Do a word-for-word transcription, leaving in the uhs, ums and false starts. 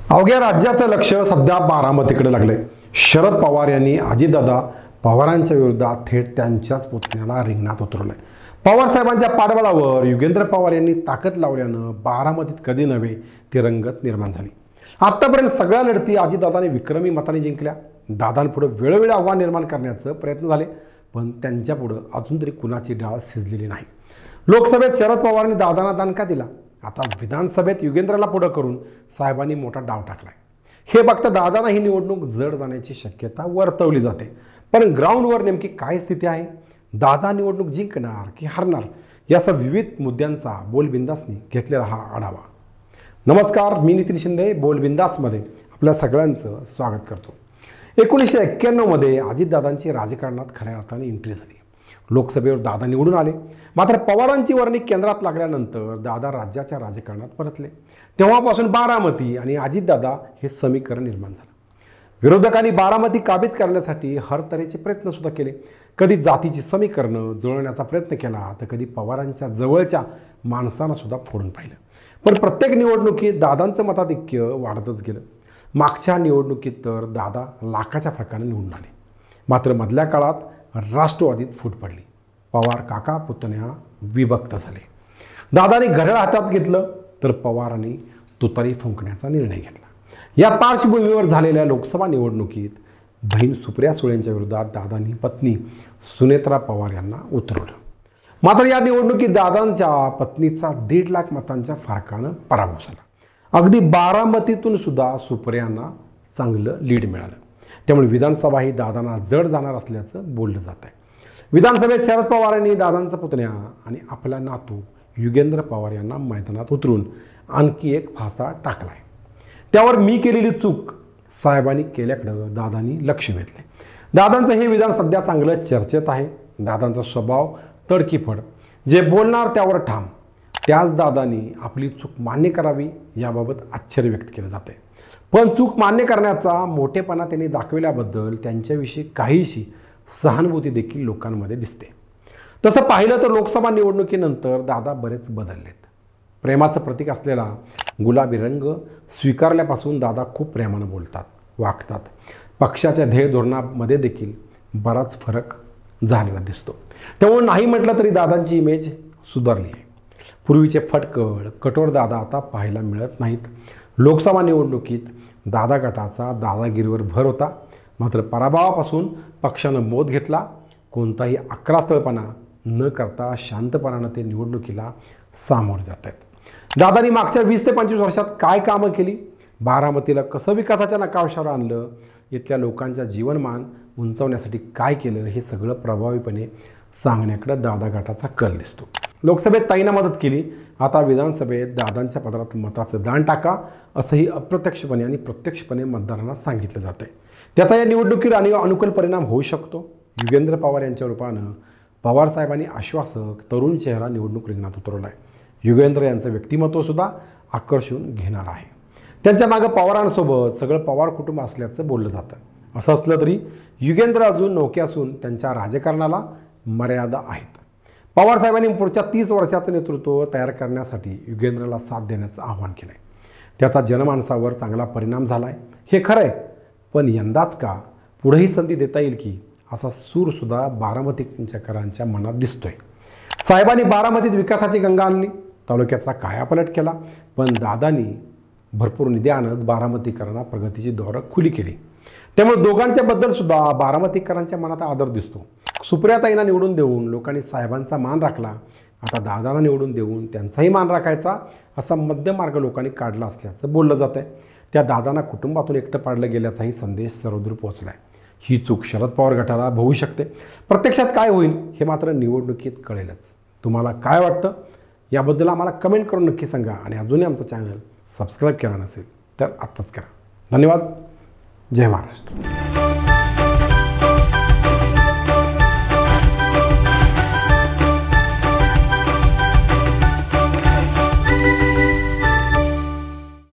अवघ्या राज्याचं लक्ष सध्या बारामतीकडे लागले। शरद पवार यांनी अजितदादा पवारांच्या विरोधात थेट त्यांच्याच पुतण्याला रिंगणात उतरवलंय। पवार साहेबांच्या पाठबळावर युगेंद्र पवार यांनी ताकद लावल्यानं बारामतीत कधी नव्हे ती रंगत निर्माण झाली। आतापर्यंत सगळ्या लढती अजितदादांनी विक्रमी मताने जिंकल्या। दादांपुढे वेळोवेळी आव्हान निर्माण करण्याचे प्रयत्न झाले, पण त्यांच्यापुढे अजून तरी कुणाची डाळ शिजलेली नाही। लोकसभेत शरद पवारांनी दादांना दणका दिला, आता विधानसभेत युगेंद्रला पुढे करून साहेबांनी मोठा डाव टाकलाय। हे बघता दादांना ही निवडणूक जड जाण्याची शक्यता वर्तवली जाते, पण ग्राउंडवर नेमकी काय स्थिती आहे? दादा निवडणूक जिंकणार की हरणार यासह विविध मुद्द्यांचा बोलबिंदासनी घेतलेला हा आढावा। नमस्कार, मी नितीन शिंदे बोलबिंदासमध्ये आपल्या सगळ्यांचं स्वागत करतो। एकोणीसशे एक्क्याण्णव मध्ये अजितदादांची राजकारणात खऱ्या अर्थाने एंट्री झाली। लोकसभेवर दादा निवडून आले, मात्र पवारांची वर्णी केंद्रात लागल्यानंतर दादा राज्याच्या राजकारणात परतले। तेव्हापासून बारामती आणि अजितदादा हे समीकरण निर्माण झालं। विरोधकांनी बारामती काबीज करण्यासाठी हर तऱ्हेचे प्रयत्न सुद्धा केले। कधी जातीची समीकरणं जुळवण्याचा प्रयत्न केला, तर कधी पवारांच्या जवळच्या माणसांना सुद्धा फोडून पाहिलं, पण प्रत्येक निवडणुकीत दादांचं मताधिक्य वाढतच गेलं। मागच्या निवडणुकीत तर दादा लाखाच्या फरकाने निवडून आले, मात्र मधल्या काळात राष्ट्रवादीत फूट पडली। पवार काका पुतण्या विभक्त झाले। दादांनी घड्याळ हातात घेतलं, तर पवारांनी तुतारी फुंकण्याचा निर्णय घेतला। या पार्श्वभूमीवर झालेल्या लोकसभा निवडणुकीत बहीण सुप्रिया सुळेंच्या विरोधात दादांनी पत्नी सुनेत्रा पवार यांना उतरवलं, मात्र या निवडणुकीत दादांच्या पत्नीचा दीड लाख मतांच्या फरकानं पराभव झाला। अगदी बारामतीतून सुद्धा सुप्रियांना चांगलं लीड मिळालं, त्यामुळे विधानसभा ही दादांना जड जाणार असल्याचं बोललं जात आहे। विधानसभेत शरद पवार यांनी दादांचा पुतण्या आणि आपला नातू युगेंद्र पवार यांना मैदानात उतरून आणखी एक फासा टाकलाय। त्यावर मी केलेली चूक साहेबांनी केल्याकडे दादांनी लक्ष वेधले। दादांचं हे विधान सध्या चांगलं चर्चेत आहे। दादांचा स्वभाव तडकीफड, जे बोलणार त्यावर ठाम। त्याच दादांनी आपली चूक मान्य करावी याबाबत आश्चर्य व्यक्त केलं जाते, पण चूक मान्य करण्याचा मोठेपणा त्यांनी दाखविल्याबद्दल त्यांच्याविषयी काहीशी सहानुभूती देखील लोकांमध्ये दिसते। तसं पाहिलं तर लोकसभा निवडणुकीनंतर दादा बरेच बदललेत। प्रेमाचं प्रतीक असलेला गुलाबी रंग स्वीकारल्यापासून दादा खूप प्रेमानं बोलतात, वागतात। पक्षाच्या ध्येय धोरणामध्ये देखील बराच फरक झालेला दिसतो। त्यामुळे नाही म्हटलं तरी दादांची इमेज सुधारली आहे। पूर्वीचे फटकळ कठोर दादा आता पाहायला मिळत नाहीत। लोकसभा निवडणुकीत दादा गटाचा दादागिरीवर भर होता, मात्र पराभवापासून पक्षानं बोध घेतला। कोणताही अकरास्थळपणा न करता शांतपणानं ते निवडणुकीला सामोरे जात आहेत। दादांनी मागच्या वीस ते पंचवीस वर्षात काय कामं केली, बारामतीला कसं विकासाच्या नकाशावर आणलं, इथल्या लोकांच्या जीवनमान उंचावण्यासाठी काय केलं, हे सगळं प्रभावीपणे सांगण्याकडे दादा गटाचा कल दिसतो। लोकसभेत ताईंना मदत केली, आता विधानसभेत दादांच्या पदरात मताचं दान टाका, असंही अप्रत्यक्षपणे आणि प्रत्यक्षपणे मतदारांना सांगितलं जात आहे। त्याचा या निवडणुकीवर आणि अनुकूल परिणाम होऊ शकतो। युगेंद्र पवार यांच्या रूपानं पवार साहेबांनी आश्वासक तरुण चेहरा निवडणूक रिंगणात उतरवला आहे। युगेंद्र यांचं व्यक्तिमत्व सुद्धा आकर्षून घेणार आहे। त्यांच्या मागे पवारांसोबत सगळं पवार कुटुंब असल्याचं बोललं जातं। असं असलं तरी युगेंद्र अजून नौके असून त्यांच्या राजकारणाला मर्यादा आहेत। पवार साहेबांनी पुढच्या तीस वर्षाचं नेतृत्व तयार करण्यासाठी युगेंद्रला साथ देण्याचं आवाहन केलं आहे। त्याचा जनमानसावर चांगला परिणाम झाला आहे, हे खरं आहे, पण यंदाच का पुढेही संधी देता येईल की असा सूरसुद्धा बारामतीकरांच्या मनात दिसतोय। साहेबांनी बारामतीत विकासाची गंगा आणली, तालुक्याचा कायापालट केला, पण दादांनी भरपूर निधी आणत बारामतीकरांना प्रगतीची दारं खुली केली। त्यामुळे दोघांच्या बद्दल सुद्धा बारामतीकरांच्या मनात आदर दिसतो। सुप्रियाताईंना निवडून देऊन लोकांनी साहेबांचा मान राखला, आता दादांना निवडून देऊन त्यांचाही मान राखायचा असा मध्यमार्ग लोकांनी काढला असल्याचं बोललं जात आहे। त्या दादांना कुटुंबातून एकटं पाडलं गेल्याचाही संदेश सर्वदूर पोहोचला आहे। ही चूक शरद पवार गटाला होऊ शकते। प्रत्यक्षात काय होईल हे मात्र निवडणुकीत कळेलच। तुम्हाला काय वाटतं याबद्दल आम्हाला कमेंट करून नक्की सांगा, आणि अजूनही आमचं चॅनल सबस्क्राईब केला नसेल तर आत्ताच करा। धन्यवाद। जय महाराष्ट्र।